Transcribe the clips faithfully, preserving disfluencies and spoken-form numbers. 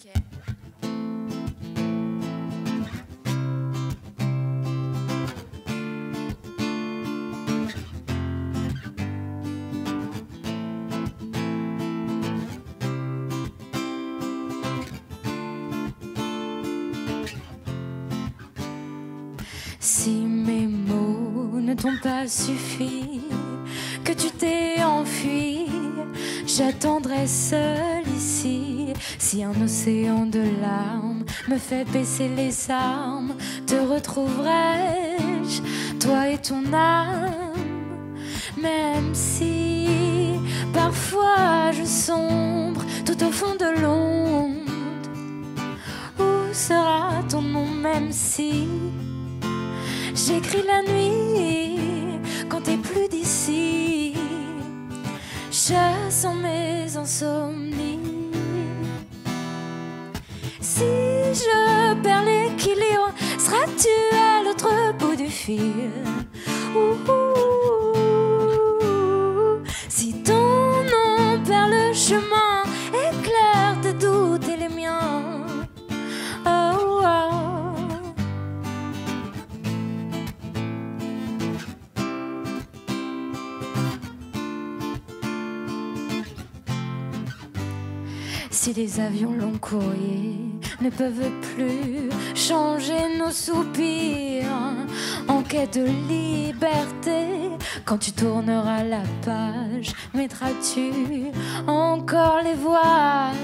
Si mes mots ne t'ont pas suffi, que tu t'es enfui, j'attendrai seul ici. Si un océan de larmes me fait baisser les armes, te retrouverai-je, toi et ton âme. Même si parfois je sombre tout au fond de l'onde, où sera ton nom? Même si j'écris la nuit quand t'es plus d'ici, je sens mes insomnies. Si je perds l'équilibre, seras-tu à l'autre bout du fil? Ouh, ouh, ouh. Si ton nom perd le chemin, éclaire tes doutes et les miens. Oh, oh. Si les avions long courrier ne peuvent plus changer nos soupirs en quête de liberté, quand tu tourneras la page, mettras-tu encore les voiles?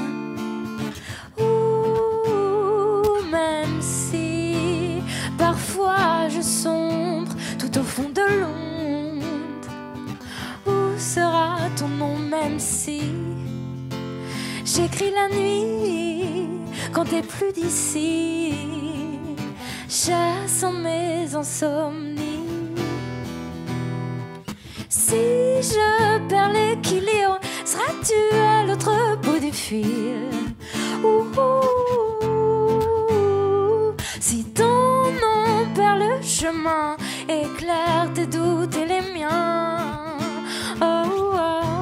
Ou même si parfois je sombre tout au fond de l'onde, où sera ton nom? Même si j'écris la nuit quand t'es plus d'ici, je sens mes insomnies. Si je perds l'équilibre, seras-tu à l'autre bout du fil? Ouh, ouh, ouh. Si ton nom perd le chemin, éclaire tes doutes et les miens. Oh, oh.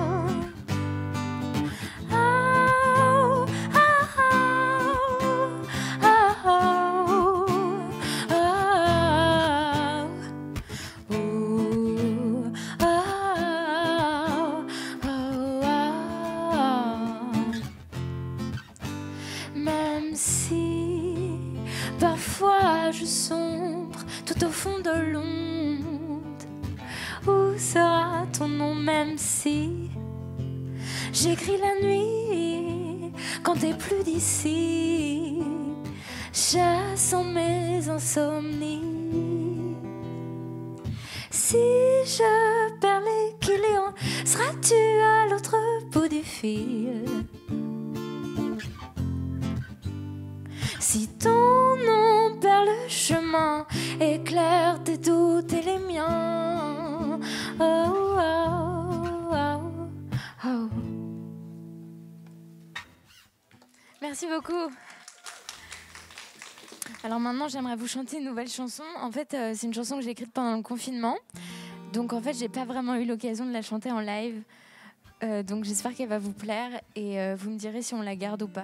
Parfois je sombre tout au fond de l'onde, où sera ton nom? Même si j'écris la nuit quand t'es plus d'ici, je sens mes insomnies. Si je perds l'équilibre, seras-tu à l'autre bout du fil? Si ton nom perd le chemin, éclaire tes doutes et les miens. Oh, oh, oh, oh. Merci beaucoup. Alors maintenant, j'aimerais vous chanter une nouvelle chanson. En fait, euh, c'est une chanson que j'ai écrite pendant le confinement. Donc en fait, j'ai pas vraiment eu l'occasion de la chanter en live. Euh, donc j'espère qu'elle va vous plaire et euh, vous me direz si on la garde ou pas.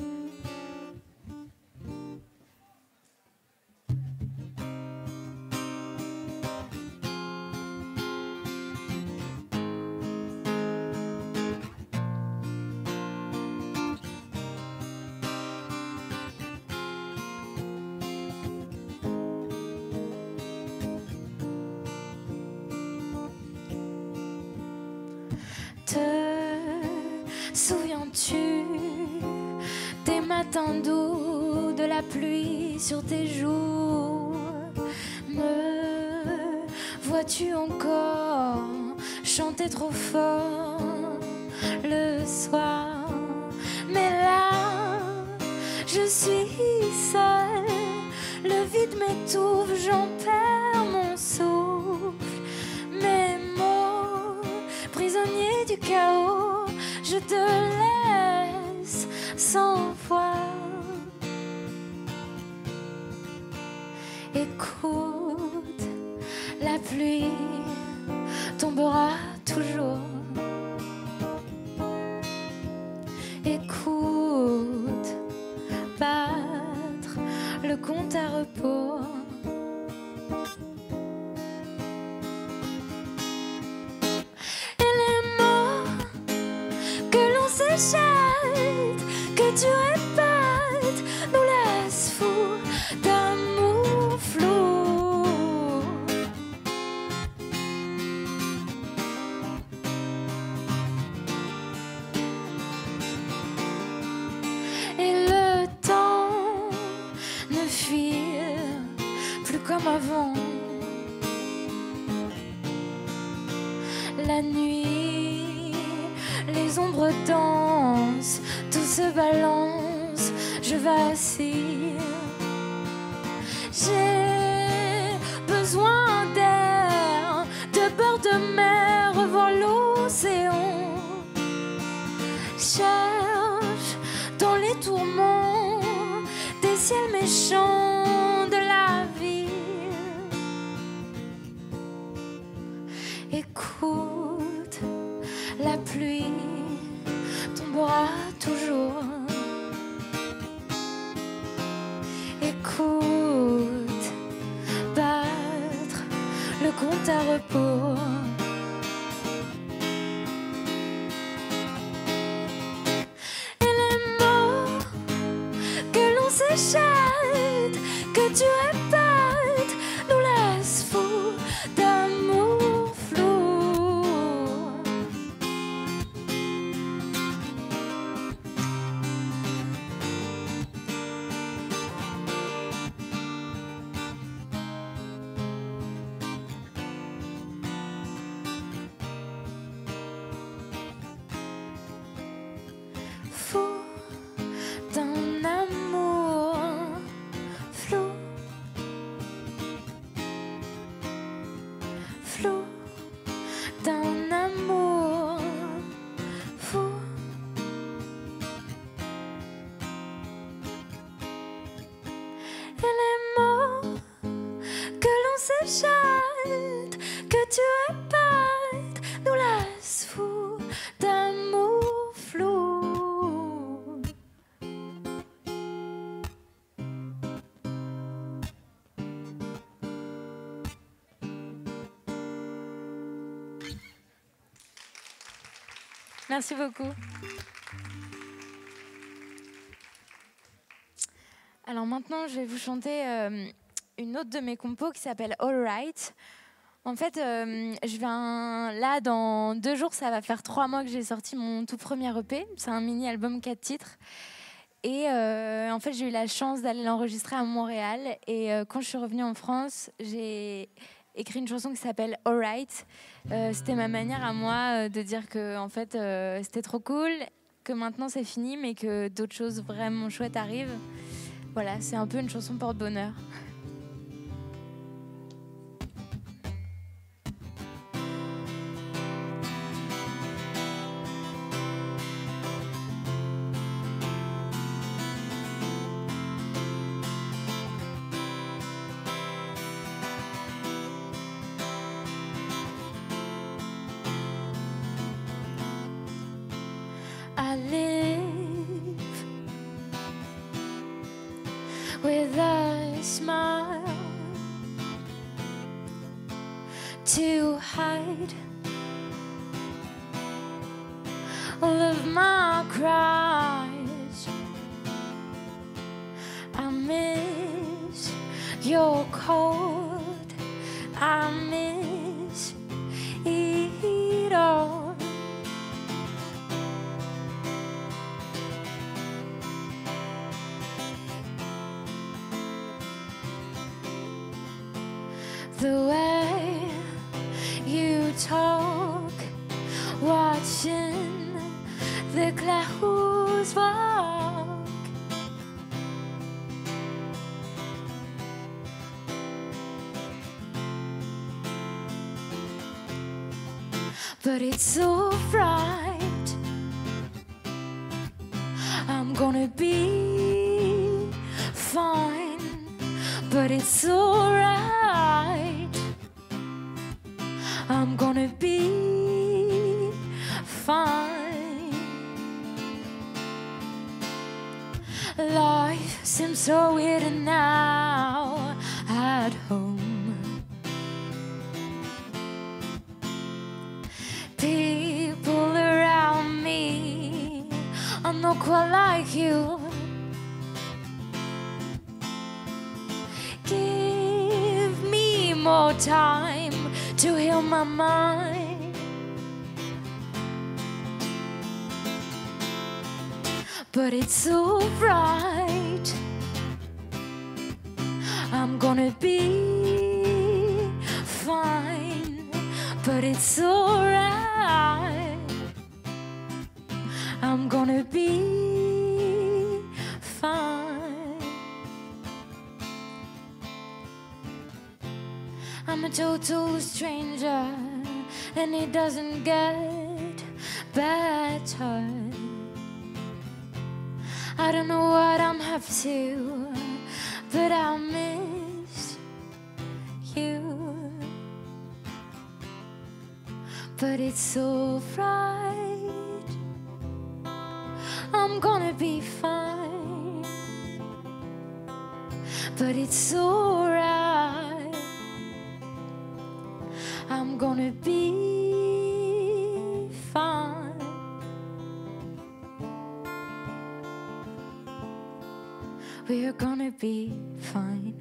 Souviens-tu des matins doux, de la pluie sur tes joues? Me vois-tu encore chanter trop fort le soir? Mais là, je suis seule, le vide m'étouffe, j'en perds mon souffle. Mes mots, prisonniers du chaos, je te laisse sans voix. Écoute, la pluie tombera toujours. Écoute, la nuit, les ombres dansent, tout se balance, je vacille. J'ai besoin d'air, de bord de mer, revoir l'océan. Cherche dans les tourments des ciels méchants de la vie. Écoute, la pluie tombera toujours. Écoute, battre le compte à repos. Et les mots que l'on s'échappe, que tu répètes, nous laissent fous d'amour flou. Fou d'un amour flou, flou d'un amour fou. Et les mots que l'on s'échappe, que tu répètes, nous laissent fous d'amour flou. Merci beaucoup. Alors maintenant, je vais vous chanter euh, une autre de mes compos qui s'appelle All Right. En fait, euh, je viens là dans deux jours, ça va faire trois mois que j'ai sorti mon tout premier E P. C'est un mini-album quatre titres. Et euh, en fait, j'ai eu la chance d'aller l'enregistrer à Montréal. Et euh, quand je suis revenue en France, j'ai écrit une chanson qui s'appelle All Right. Euh, c'était ma manière à moi de dire que en fait, euh, c'était trop cool, que maintenant c'est fini, mais que d'autres choses vraiment chouettes arrivent. Voilà, c'est un peu une chanson porte-bonheur. I live with a smile to hide all of my cries. I miss your cold, I miss it all. The way you talk, watching the clouds walk. But it's so bright, I'm gonna be fine. But it's alright, I'm gonna be fine. Life seems so weird now at home. People around me are not quite like you. Give me more time to heal my mind. But it's alright, I'm gonna be fine. But it's alright, I'm a total stranger, and it doesn't get better. I don't know what I'm up to, but I miss you. But it's alright, I'm gonna be fine. But it's alright, I'm gonna be fine. We're gonna be fine.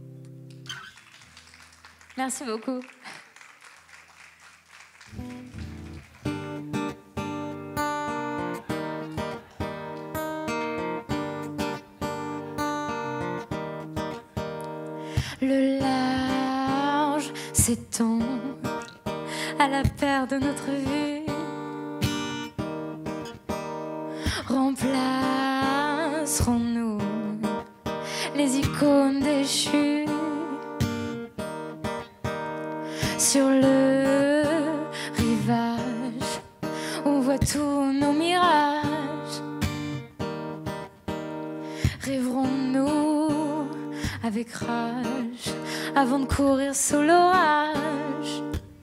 Merci beaucoup. Le large s'étend à la paire de notre vue, remplacerons-nous les icônes déchues sur le rivage? On voit tous nos mirages. Rêverons-nous avec rage avant de courir sous l'orage?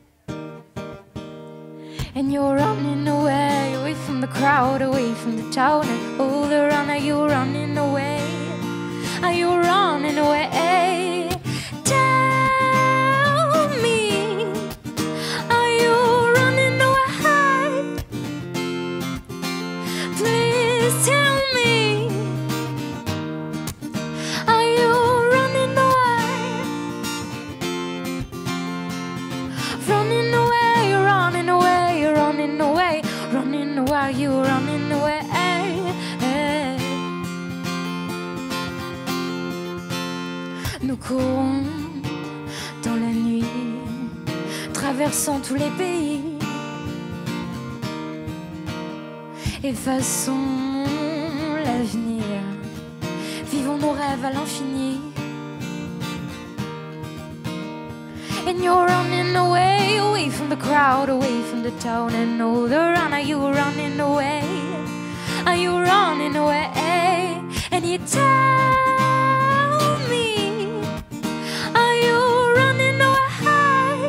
And you're running away, away from the crowd, away from the town, and all around. Are you running away? Are you running away? Tell me, are you running away? Please tell me, are you running away? Running away, you're running away, you're running away, running away, are you running away? Nous courons dans la nuit, traversant tous les pays, effaçons l'avenir, vivons nos rêves à l'infini. And you're running away, away from the crowd, away from the town, and all around. Are you running away? Are you running away? And you tell me, are you running away?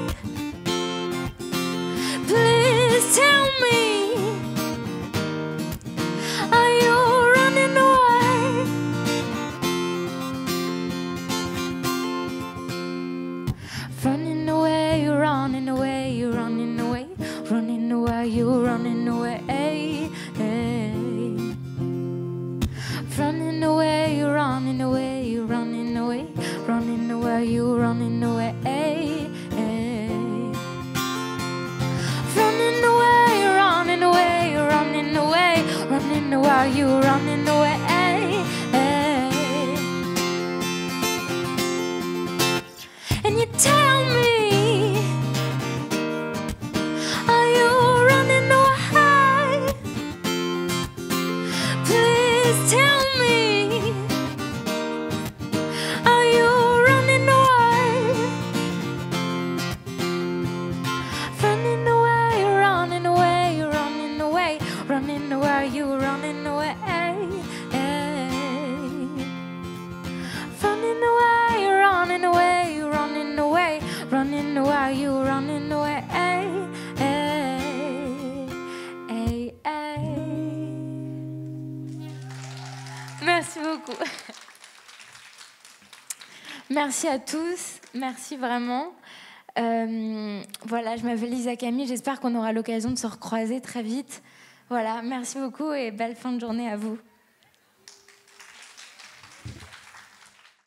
Please tell me, are you running away? Running away, you're running away, you're running away, running away, you're running away. Running away, you're running away, you're running away, running away, you're running away. Running away, you're running away, you're running away, running away, you're running away. And you tell me, are you running away? Please tell me, are you running away? Running away, you're running away, you're running away, running away, you're running away. Running away, you're running away, you're running away, running away, you're running away. Merci beaucoup. Merci à tous, merci vraiment. Euh, voilà, je m'appelle Lisa Camille, j'espère qu'on aura l'occasion de se recroiser très vite. Voilà, merci beaucoup et belle fin de journée à vous.